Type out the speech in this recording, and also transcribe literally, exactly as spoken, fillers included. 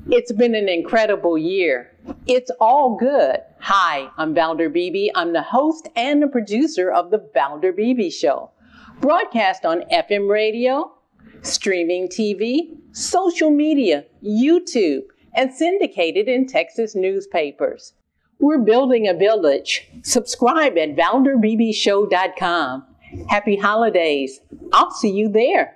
It's been an incredible year. It's all good. Hi, I'm Valder Beebe. I'm the host and the producer of the Valder Beebe Show, broadcast on F M radio, streaming T V, social media, YouTube, and syndicated in Texas newspapers. We're building a village. Subscribe at valder beebe show dot com. Happy holidays. I'll see you there.